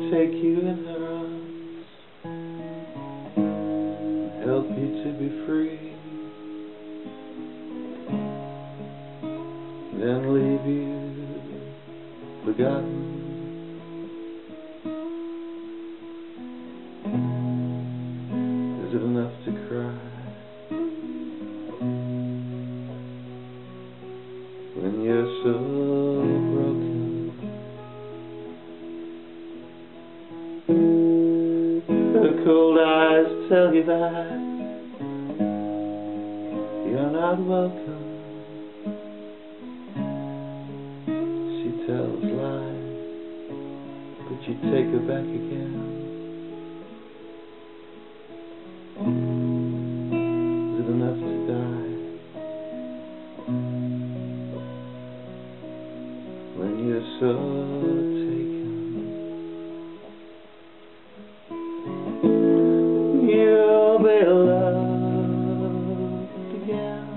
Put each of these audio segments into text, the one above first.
take you in her arms, help you to be free, then leave you forgotten. Is it enough to cry when you're so broken? Her cold eyes tell you that you're not welcome. She tells lies, but you take her back again. Is it enough to die when you're so taken? You'll be loved again.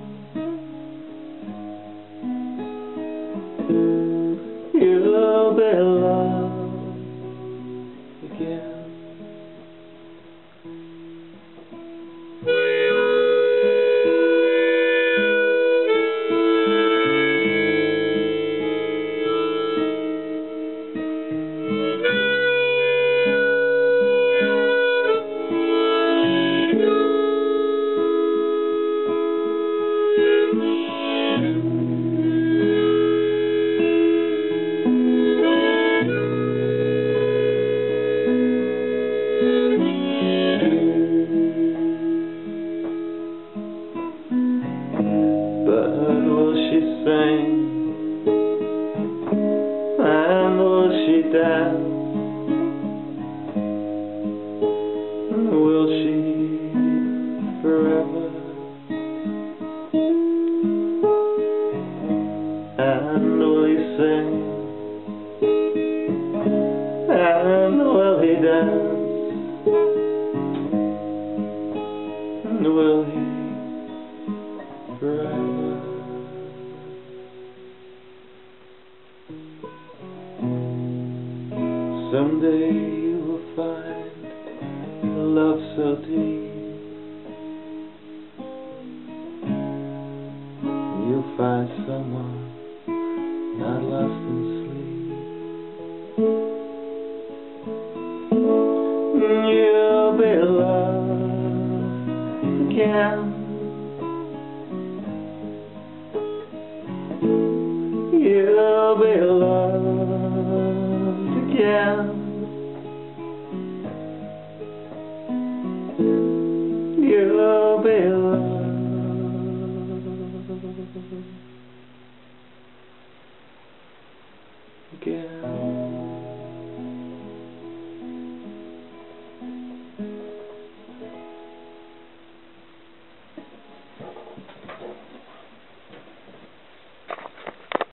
You'll be loved again. Sing, and will she dance, and will she forever, and will he sing, and will he dance, and will he forever? Someday you will find a love so deep, you'll find someone not lost in sleep. You'll be loved again. You'll be loved again.